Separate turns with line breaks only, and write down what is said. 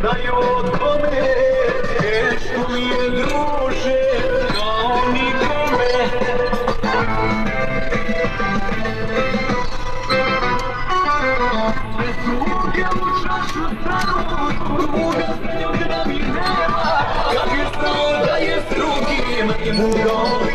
znaju o tome, teško mi je druže, kao nikome. Sve sluge u čašu stanu, druga za njom da mi nema, kak je stao da je s drugim i mugao.